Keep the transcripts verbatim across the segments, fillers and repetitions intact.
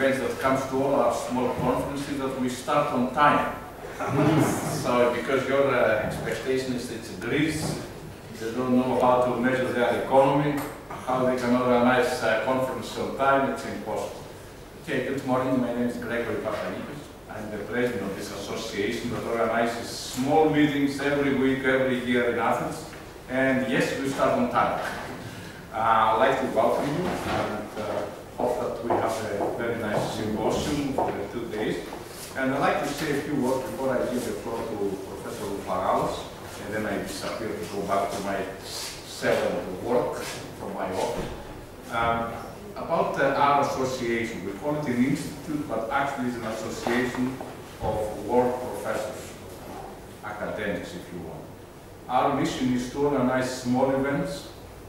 events that comes to all our small conferences that we start on time. So because your uh, expectation is it's Greece, they don't know how to measure their economy, how they can organize a conference on time, it's impossible. Okay, good morning, my name is Gregory Papanikos. I'm the president of this association that organizes small meetings every week, every year in Athens. And yes, we start on time. Uh, I'd like to welcome you and uh, hope that we have a very nice symposium for the two days. And I'd like to say a few words before I give the floor to Professor Loufagalos, and then I disappear to go back to my seven work from my office. Um, about uh, our association, we call it an institute, but actually it's an association of world professors, academics if you want. Our mission is to organize small events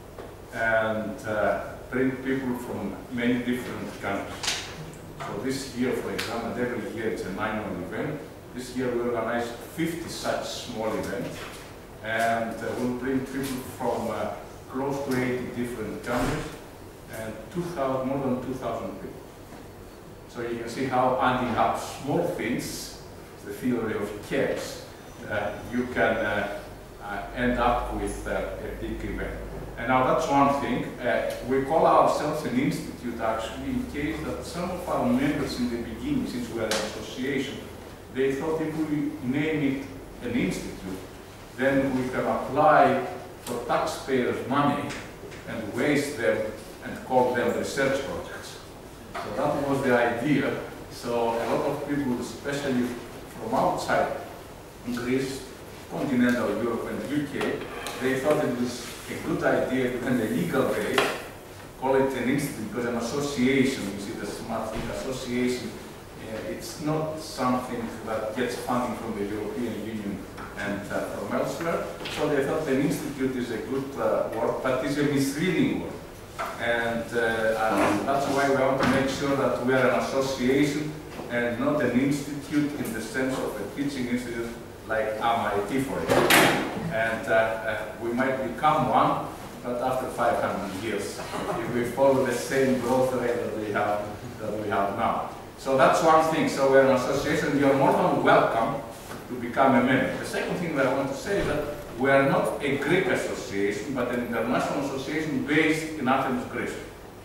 and uh, bring people from many different countries. So this year, for example, every year it's an annual event. This year we organized fifty such small events, and uh, we'll bring people from uh, close to eighty different countries and two thousand, more than two thousand people. So you can see how adding up small things, the theory of chaos, uh, you can uh, uh, end up with uh, a big event. And now that's one thing. Uh, we call ourselves an institute actually in case that some of our members in the beginning, since we are an association, they thought if we name it an institute, then we can apply for taxpayers' money and waste them and call them research projects. So that was the idea. So a lot of people, especially from outside Greece, continental Europe and the U K, they thought it was a good idea in a legal way, call it an institute, because an association, you see the smart thing, association, uh, it's not something that gets funding from the European Union and uh, from elsewhere. So they thought an institute is a good uh, word, but it's a misleading word. And, uh, and that's why we want to make sure that we are an association and not an institute in the sense of a teaching institute like M I T, for example. And uh, uh, we might become one, but after five hundred years, if we follow the same growth rate that we have, that we have now. So that's one thing. So we're an association. You're more than welcome to become a member. The second thing that I want to say is that we are not a Greek association, but an international association based in Athens, Greece.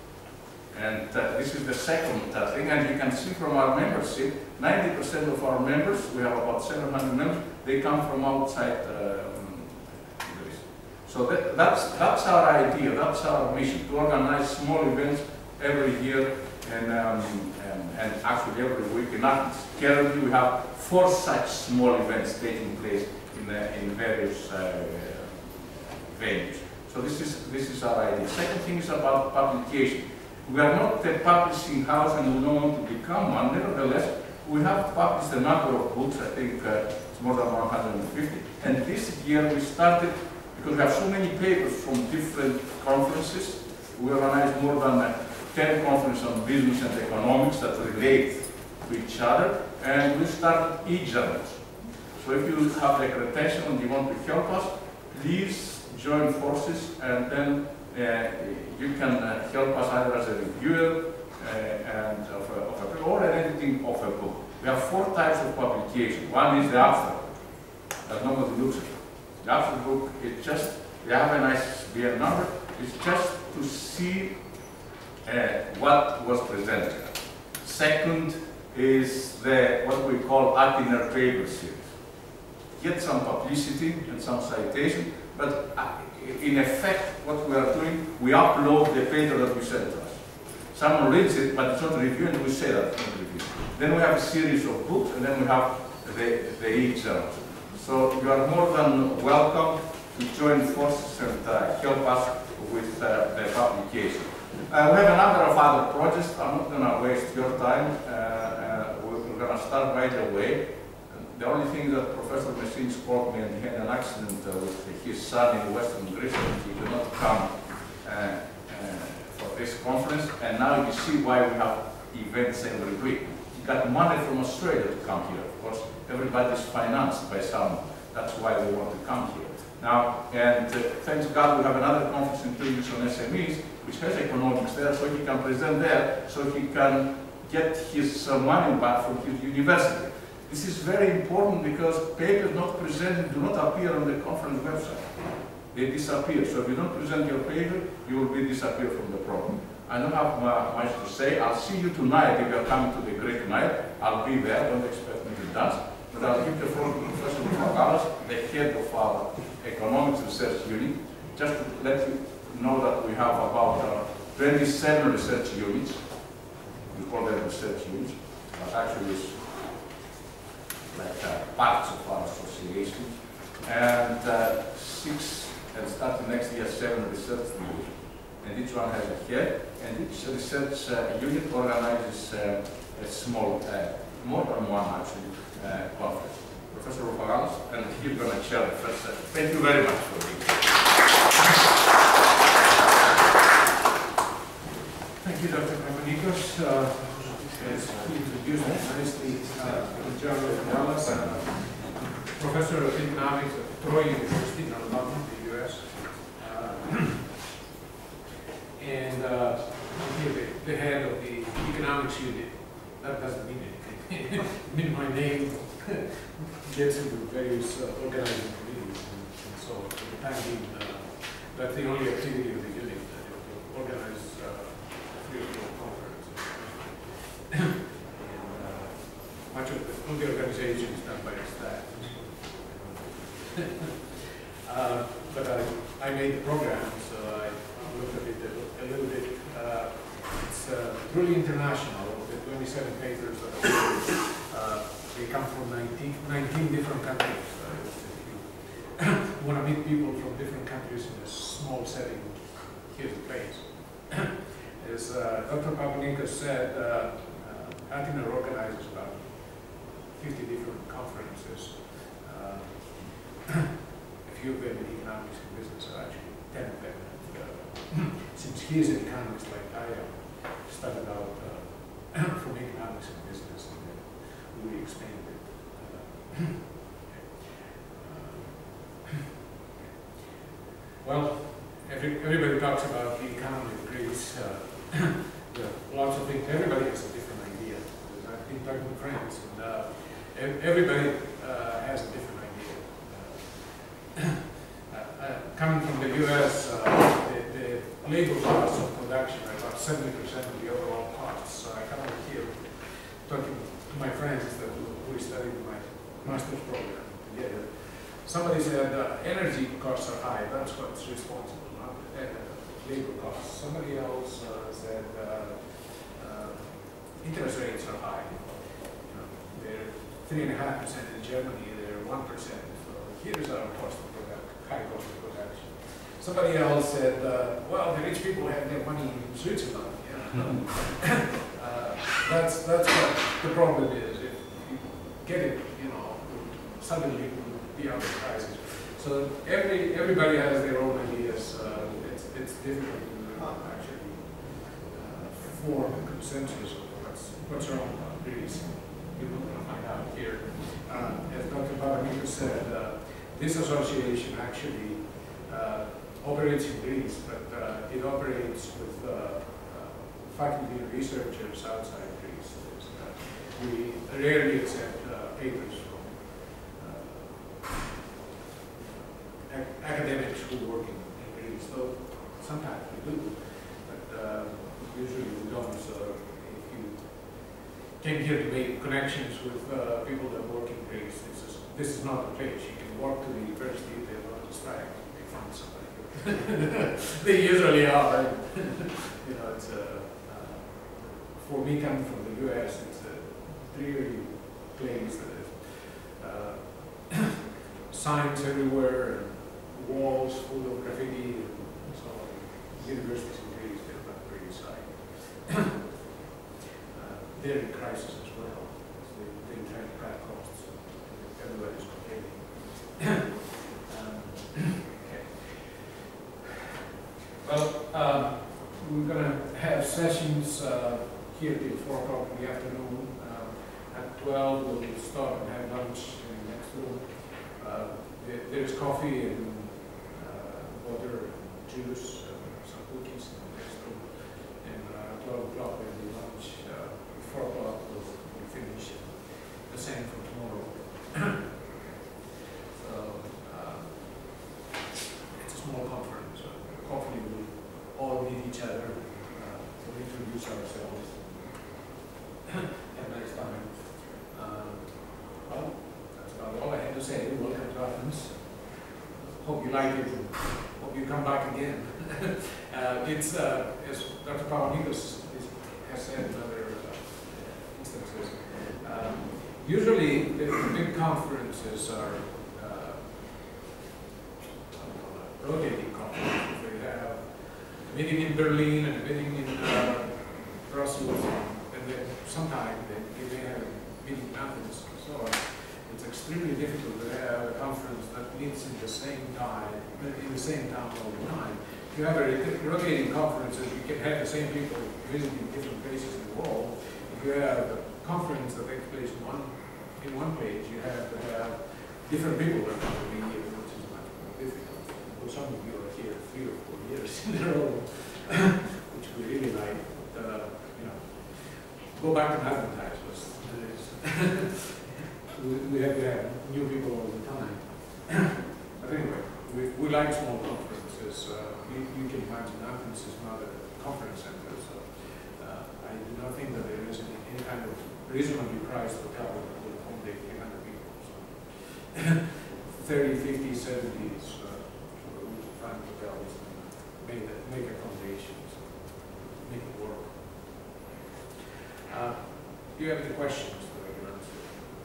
And uh, this is the second uh, thing. And you can see from our membership, ninety percent of our members, we have about seven hundred members, they come from outside uh, Greece. So that, that's, that's our idea, that's our mission, to organize small events every year and, um, and, and actually every week in Athens. Currently we have four such small events taking place in, uh, in various uh, venues. So this is, this is our idea. Second thing is about publication. We are not a publishing house and we don't want to become one. Nevertheless, we have published a number of books. I think uh, it's more than one hundred fifty. And this year we started, because we have so many papers from different conferences, we organized more than uh, ten conferences on business and economics that relate to each other. And we started e-journals. So if you have the accreditation and you want to help us, please join forces, and then uh, you can uh, help us either as a reviewer uh, and of a, of a, or an editing of a book. We have four types of publication. One is the abstract, that nobody looks at. The abstract book is just, they have a nice B N number, it's just to see uh, what was presented. Second is the, what we call Athena paper series. Get some publicity and some citation, but uh, in effect, what we are doing, we upload the paper that we send to us. Someone reads it, but it's not reviewed, and we say that it's not reviewed. Then we have a series of books, and then we have the, the e-journals. So you are more than welcome to join forces and uh, help us with uh, the publication. Uh, we have a number of other projects. I'm not going to waste your time. Uh, uh, we're going to start right away. The only thing that Professor Messines called me, and he had an accident uh, with his son in Western Greece, and he could not come uh, uh, for this conference. And now you see why we have events every week. He got money from Australia to come here. Of course, everybody is financed by someone. That's why we want to come here. Now, and uh, thanks God, we have another conference in two weeks on S M Es, which has economics there, so he can present there, so he can get his uh, money back from his university. This is very important because papers not presented do not appear on the conference website. They disappear. So if you don't present your paper, you will be disappeared from the program. I don't have uh, much to say. I'll see you tonight if you're coming to the Greek night. I'll be there. Don't expect me to dance. But I'll give the floor to Professor Rufagalas, the head of our economics research unit, just to let you know that we have about uh, twenty-seven research units. We call them research units, but actually it's like uh, parts of our association. And uh, six, and starting next year, seven research units. And each one has a head, and each research uh, unit organizes uh, a small, uh, more than one actually, uh, conference. Professor Rufagalas, and he's going to chair the first session. Thank you very much for being here. Thank you, Doctor Papanikos. Uh, as he introduced nicely, uh, John Rufagalas, uh, Professor of Economics at Troy University in London, the U S. Uh, and uh, the, the head of the economics unit. That doesn't mean anything. I mean, my name gets into various uh, organizing committees, and, and so for the time being, uh, that's the only activity of the unit, that it will organize uh, three or four conferences. and uh, much of the, all the organization is done by the staff. uh, but I, I made the program, so I looked at it a, a little bit. Uh, it's uh, truly international. The twenty-seven papers that I made, uh, they come from nineteen, nineteen different countries. Uh, if you want to meet people from different countries in a small setting, here's the place. As uh, Doctor Papanikos said, uh, uh, Athena organizes about fifty different conferences. Uh, a few of them in economics and business, are actually ten of them. Since he is an economist like I am, started out uh, from economics and business, and then we expanded it. Uh, uh, well, every, everybody talks about the economy of Greece. Uh, there are lots of things. Everybody has a different idea. I've been talking to friends, and uh, everybody uh, has a different idea. Uh, uh, coming from the U S, uh, the, the labor costs of production are about seventy percent of the overall costs. So I come over here talking to my friends that who studied my master's program together. Somebody said uh, energy costs are high. That's what's responsible, not uh, labor costs. Somebody else uh, said uh, uh, interest rates are high. You know, they're three and a half percent in Germany. They're one percent. So here's our cost of production, high cost of production. Somebody else said, uh, well, the rich people have their money in Switzerland. Yeah. uh, that's that's what the problem is. If you get it, you know, suddenly it will be other prices. So every everybody has their own ideas. Uh, it's it's difficult to uh, actually uh, form a consensus of what's what's wrong about Greece. We're going to find out here. Uh, as Doctor Papanikos said, uh, this association actually uh, operates in Greece, but uh, it operates with uh, uh, faculty and researchers outside Greece. Uh, we rarely accept uh, papers from uh, ac academics who work in, in Greece, though sometimes we do, but uh, usually we don't. So if you came here to make connections with uh, people that work in Greece, this is, this is not the place. You can walk to the university if they want to strike, they find somebody. They usually are. You know, it's a, uh, for me coming from the U S, it's a dreary place that is uh, signs everywhere, and walls full of graffiti, and so on. Universities in Greece, they're not very exciting. uh, they're in crisis as well. They, they try to cut costs. Everybody's complaining. um, Well, um, we're going to have sessions uh, here till four o'clock in the afternoon. Uh, at twelve, we'll stop and have lunch in the next room. Uh, there, there's coffee and uh, water and juice, uh, some cookies in the next room. And uh, twelve o'clock, there'll be lunch. Uh, four you like it, and hope you come back again. uh, it's, uh, as Doctor Papanikos has said in other uh, instances, um, usually the, the big conferences are uh, rotating conferences. They have a meeting in Berlin and a meeting in uh, Brussels, and then sometime they, they may have a meeting in Athens and so on. It's extremely difficult to have a conference that meets in the same time, in the same town all the time. If you have a rotating conferences, you can have the same people visiting different places in the world. If you have a conference that takes place in one in one place, you have to have different people that come to be here, which is much more difficult. Well, some of you are here three or four years in a row, which we really like. But, uh, you know, go back and advertise us. we, we have to have new people all the time. But anyway, we, we like small conferences. Uh, you, you can imagine Athens is not a conference center, so uh, I do not think that there is any, any kind of reasonably priced hotel that will accommodate three hundred people. So thirty, fifty, seventy is uh, sort of find hotels and make, make accommodations, make it work. Uh, do you have any questions that I can answer?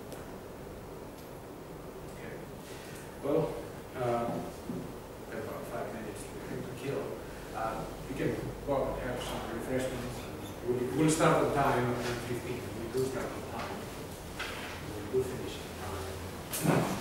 Okay. Well, um, we have about five minutes to kill. Uh, we can go out and have some refreshments. We'll, we'll start on time at fifteen. We do start on time. We do finish on time.